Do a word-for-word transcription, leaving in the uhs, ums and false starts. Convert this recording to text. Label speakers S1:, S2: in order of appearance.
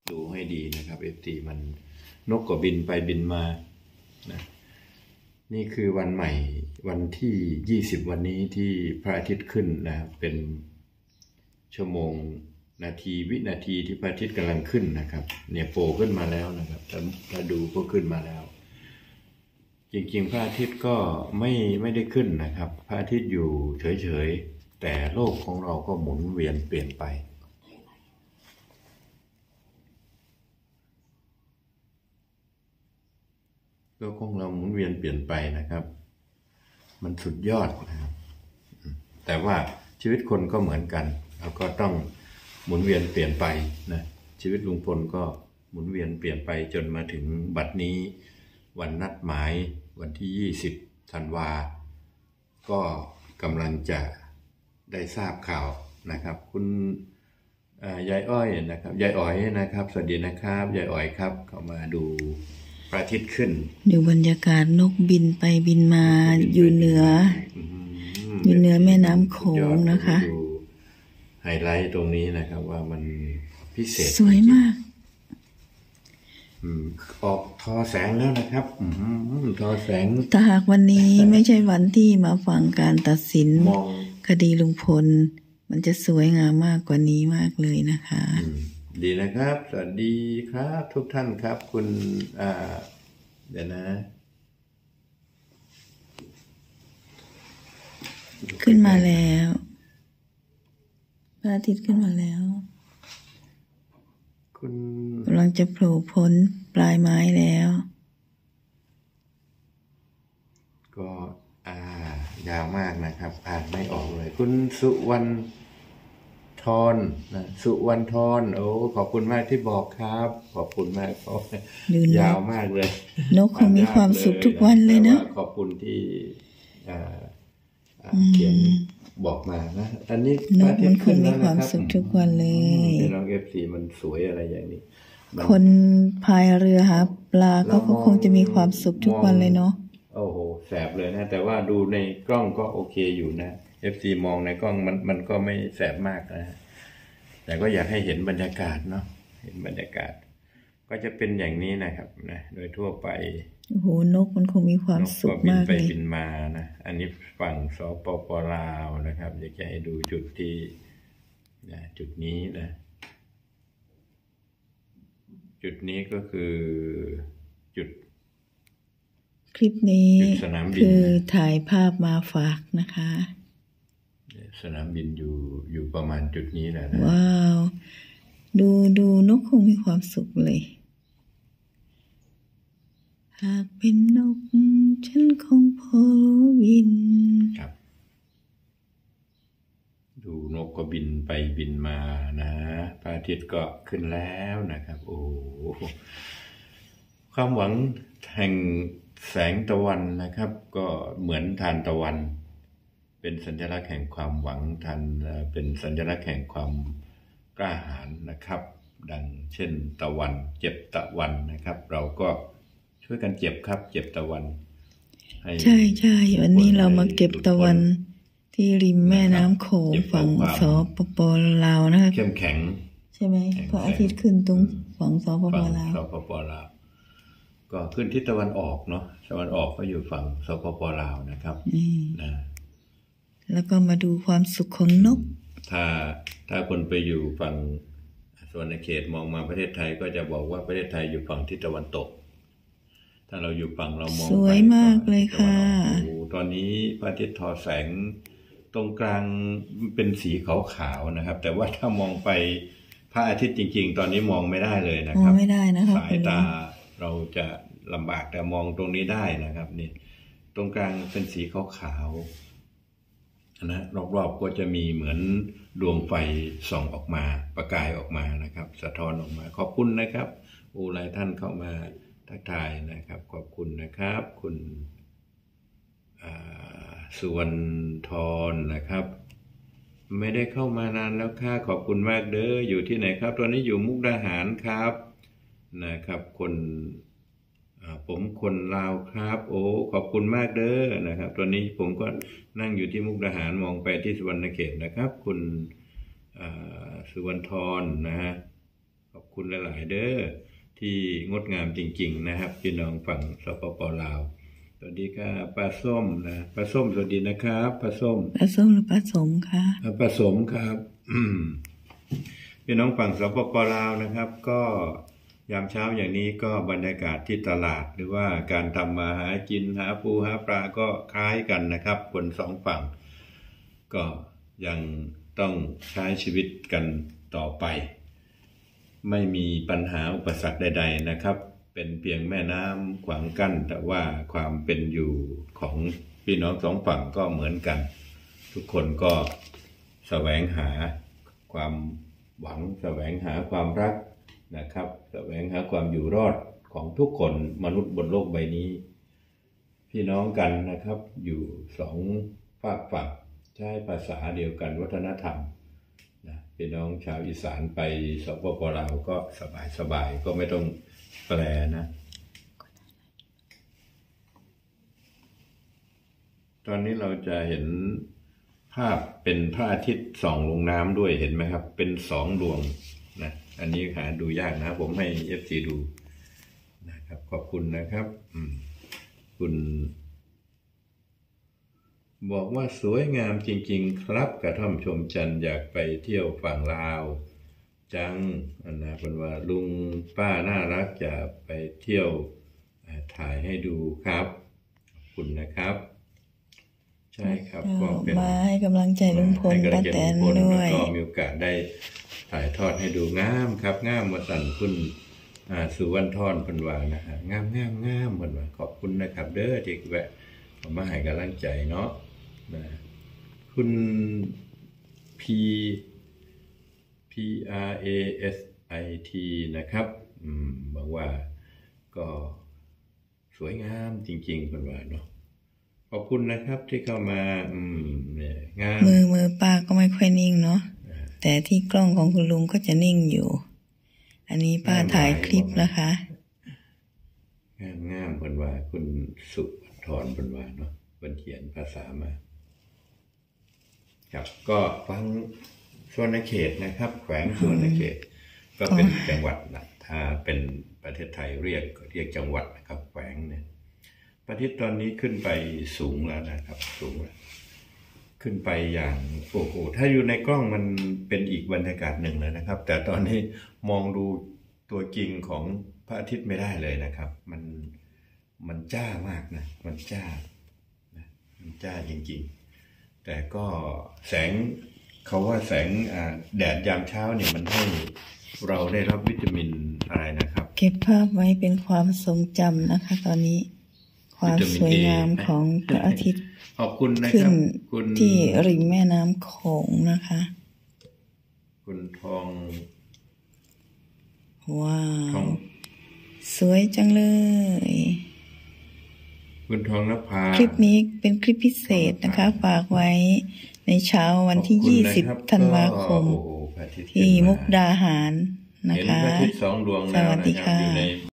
S1: ดูให้ดีนะครับ เอฟ ซี มันนกก็บินไปบินมานะนี่คือวันใหม่วันที่ยี่สิบวันนี้ที่พระอาทิตย์ขึ้นนะเป็นชั่วโมงนาทีวินาทีที่พระอาทิตย์กำลังขึ้นนะครับเนี่ยโผล่ขึ้นมาแล้วนะครับถ้าถ้าดูก็ขึ้นมาแล้วจริงๆพระอาทิตย์ก็ไม่ไม่ได้ขึ้นนะครับพระอาทิตย์อยู่เฉยๆแต่โลกของเราก็หมุนเวียนเปลี่ยนไปโลกของเราหมุนเวียนเปลี่ยนไปนะครับมันสุดยอดนะครับแต่ว่าชีวิตคนก็เหมือนกันเราก็ต้องหมุนเวียนเปลี่ยนไปนะชีวิตลุงพลก็หมุนเวียนเปลี่ยนไปจนมาถึงบัดนี้วันนัดหมายวันที่ยี่สิบธันวาก็กำลังจะได้ทราบข่าวนะครับคุณยายอ้อยนะครับยายอ๋อยนะครับสวัสดีนะครับยายอ๋อยครับเข้ามาดูพระอาทิตย์ขึ้น
S2: ดูบรรยากาศนกบินไปบินมาอยู่เหนืออยู่เหนือแม่น้ำโขงนะคะ
S1: ไฮไลท์ตรงนี้นะครับว่ามันพิเศษ
S2: สวยมาก
S1: ออกทอแสงแล้วนะครับทอแสง
S2: ถ้าหากวันนี้ไม่ใช่วันที่มาฟังการตัดสินคดีลุงพลมันจะสวยงามมากกว่านี้มากเลยนะคะ
S1: ดีนะครับสวัสดีครับทุกท่านครับคุณอ่าเดี๋ยวนะ
S2: ขึ้นมาแล้วพระอาทิตย์ขึ้นมาแล้ว
S1: คุณ
S2: กำลังจะโผล่พ้นปลายไม้แล้ว
S1: ก็อ่ายาวมากนะครับอ่านไม่ออกเลยคุณสุวรรณทรนะสุวรรณทรโอ้ขอบคุณมากที่บอกครับขอบคุณมากยาวมากเลย
S2: นกคงมีความสุขทุกวันเลยนะ
S1: ขอบคุณที่เขียนบอกมานะอันนี้
S2: นกมันคงมีความสุขทุกวันเลย
S1: น้อง เอฟ ซี มันสวยอะไรอย่างนี้
S2: คนพายเรือหาปลาก็คงจะมีความสุขทุกวันเลยเนาะ
S1: โอ้โหแสบเลยนะแต่ว่าดูในกล้องก็โอเคอยู่นะ เอฟ ซี มองในกล้องมันมันก็ไม่แสบมากนะแต่ก็อยากให้เห็นบรรยากาศเนาะเห็นบรรยากาศก็จะเป็นอย่างนี้นะครับนะโดยทั่วไป
S2: โอ้โหนกมันคงมีความสุขมากเลย
S1: บินไปบินมานะอันนี้ฝั่งสปป.ลาวนะครับอยากจะให้ดูจุดที่นะจุดนี้นะจุดนี้ก็คือจุด
S2: คลิปนี้คือถ่ายภาพมาฝากนะคะ
S1: สนามบินอยู่อยู่ประมาณจุดนี้แหละนะ
S2: ว้าวดูดูนกคงมีความสุขเลยหากเป็นนกฉันคงพอบิน
S1: ครับดูนกก็บินไปบินมานะพระอาทิตย์ก็ขึ้นแล้วนะครับโอ้ความหวังแห่งแสงตะวันนะครับก็เหมือนทานตะวันเป็นสัญลักษณ์แห่งความหวังทานเป็นสัญลักษณ์แห่งความกล้าหาญนะครับดังเช่นตะวันเจ็บตะวันนะครับเราก็ช่วยกันเจ็บครับเจ็บตะวัน
S2: ใช่ใช่วันนี้เรามาเก็บตะวันที่ริมแม่น้ำโขงฝั่งสปป.ลาวนะคะ
S1: เข้มแข็ง
S2: ใช่ไหมพระอาทิตย์ขึ้นตรงฝั่งสปป.ลาว
S1: สปป.ลาวก็ขึ้นทิศตะวันออกเนาะตะวันออกก็อยู่ฝั่งสปป.ลาวนะครับนะ
S2: แล้วก็มาดูความสุขของนก
S1: ถ้าถ้าคนไปอยู่ฝั่งส่วนในเขตมองมาประเทศไทยก็จะบอกว่าประเทศไทยอยู่ฝั่งทิศตะวันตกถ้าเราอยู่ฝั่งเรามอง
S2: สวยมากเลยค่ะ
S1: ตอนนี้พระอาทิตย์ทอแสงตรงกลางเป็นสีขาวๆนะครับแต่ว่าถ้ามองไปพระอาทิตย์จริงๆตอนนี้มองไม่ได้เลยนะครับ
S2: ไม่ได้นะครับ
S1: สายตาเราจะลำบากแต่มองตรงนี้ได้นะครับนี่ตรงกลางเป็นสีขาวๆนะรอบๆก็จะมีเหมือนดวงไฟส่องออกมาประกายออกมานะครับสะท้อนออกมาขอบคุณนะครับโอ้หลายท่านเข้ามาทักทายนะครับขอบคุณนะครับคุณสุวรรณทรนะครับไม่ได้เข้ามานานแล้วค่ะขอบคุณมากเด้ออยู่ที่ไหนครับตอนนี้อยู่มุกดาหารครับนะครับคนผมคนลาวครับโอ้ขอบคุณมากเด้อนะครับตอนนี้ผมก็นั่งอยู่ที่มุกดาหารมองไปที่สุวรรณเขตนะครับคุณสุวรรณทรนะฮะขขอบคุณหลายๆเด้อที่งดงามจริงๆนะครับพี่น้องฝั่งสปป.ลาวสวัสดีค่ะป้าส้มนะป้าส้มสวัสดีนะครับป้าส้ม
S2: ป้าส้มหรือป้าสมคะ
S1: ป้าสมครับพี่น้องฝั่งสปป.ลาวนะครับก็ยามเช้าอย่างนี้ก็บรรยากาศที่ตลาดหรือว่าการทำมาหากินหาปูหาปลาก็คล้ายกันนะครับคนสองฝั่งก็ยังต้องใช้ชีวิตกันต่อไปไม่มีปัญหาอุปสรรคใดๆนะครับเป็นเพียงแม่น้ำขวางกั้นแต่ว่าความเป็นอยู่ของพี่น้องสองฝั่งก็เหมือนกันทุกคนก็แสวงหาความหวังแสวงหาความรักนะครับแสวงหาความอยู่รอดของทุกคนมนุษย์บนโลกใบนี้พี่น้องกันนะครับอยู่สองฝากฝั่งใช้ภาษาเดียวกันวัฒนธรรมนะพี่น้องชาวอีสานไปสปป.ลาวก็สบายสบายก็ไม่ต้องแปลนะตอนนี้เราจะเห็นภาพเป็นพระอาทิตย์ส่องลงน้ำด้วยเห็นไหมครับเป็นสองดวงนะอันนี้หาดูยากนะผมให้ เอฟ ซี ดูนะครับขอบคุณนะครับคุณบอกว่าสวยงามจริงๆครับกระท่อมชมจันทร์อยากไปเที่ยวฝั่งลาวจังนะเป็นว่าลุงป้าน่ารักจะไปเที่ยวถ่ายให้ดูครับขอบคุณนะครับใช่ครับก็เป็น
S2: มาให้กำลังใจลุงพลป้าแตนด้วย
S1: ก็มีโอกาสได้ถ่ายทอดให้ดูงามครับงามมาสั่นคุณสุวรรณทรเพิ่นว่านะฮะงามงามงามเพิ่นว่าขอบคุณนะครับเด้อที่แวะมาให้กำลังใจเนาะนะคุณ P P R A S I T นะครับอืมบอกว่าก็สวยงามจริงๆเพิ่นว่าเนาะขอบคุณนะครับที่เข้ามาอืมเนี่ยงาม
S2: มือมือป้าก็ไม่ค่อยนิ่งเนาะแต่ที่กล้องของคุณลุงก็จะนิ่งอยู่อันนี้ป้าถ่ายคลิปนะคะ
S1: งามงามเพิ่นว่าคุณสุธรเพิ่นว่าเนาะเพิ่นเขียนภาษามาครับก็ฟังสวนเขตนะครับแขวงสวนเขตก็เป็นจังหวัดนะถ้าเป็นประเทศไทยเรียกเรียกจังหวัดนะครับแขวงเนี่ยประเทศตอนนี้ขึ้นไปสูงแล้วนะครับสูงแล้วขึ้นไปอย่างโอ้โหถ้าอยู่ในกล้องมันเป็นอีกบรรยากาศหนึ่งเลยนะครับแต่ตอนนี้มองดูตัวจริงของพระอาทิตย์ไม่ได้เลยนะครับมันมันจ้ามากนะมันจ้านะมันจ้าจริงๆแต่ก็แสงเขาว่าแสงแดดยามเช้าเนี่ยมันให้เราได้รับวิตามินอะไรนะครับ
S2: เก็บภาพไว้เป็นความทรงจำนะคะตอนนี้ความสวยงามของพระอาทิตย์
S1: ขอบคุณนะครับ
S2: คุณที่ริมแม่น้ำโขงนะคะ
S1: คุณทอง
S2: ว้าวสวยจังเลย
S1: คุณทองนภา
S2: คลิปนี้เป็นคลิปพิเศษนะคะฝากไว้ในเช้าวันที่ยี่สิบธันวาคมที่มุกดาหารนะคะ
S1: เห็นพระอาทิตย์สองดวงแล้วนะครับอยู่ใน